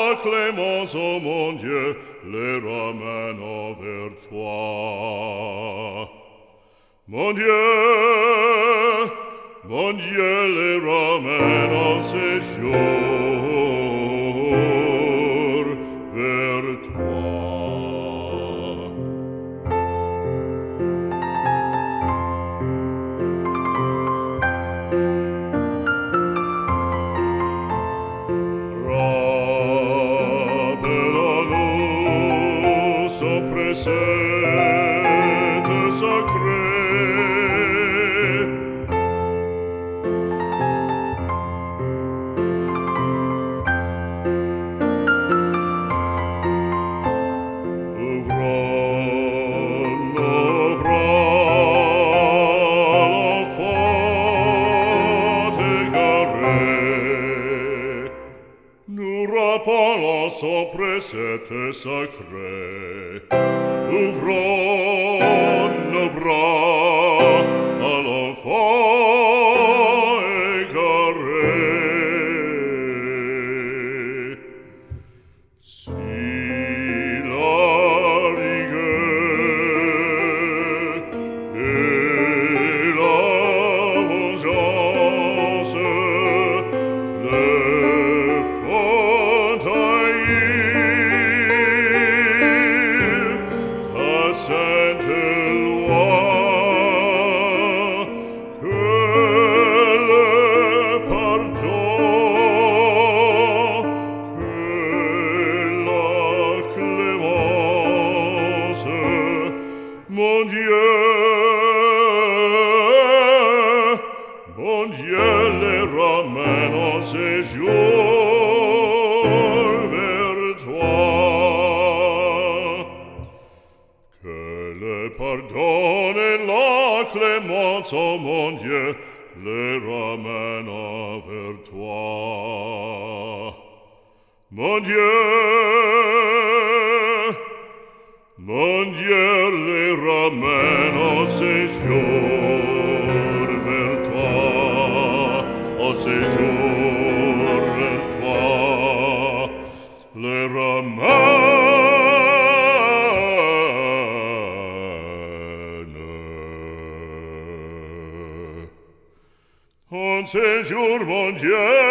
la clémence, ô mon Dieu, les ramène vers toi. Mon Dieu, les ramène en séjour vers toi. Rappelons-nous son précepte sacré. Son précepte sacré, ouvrons nos bras à l'enfant égaré. Si la rigueur et la vengeance le font sainte loi, que le pardon, que la clémence, mon Dieu, les ramène en séjour vers toi. Pardonne la clémence, ô mon Dieu, les ramène vers toi. Mon Dieu, les ramène en séjour vers toi, en séjour vers toi, les ramène. En séjour, mon Dieu,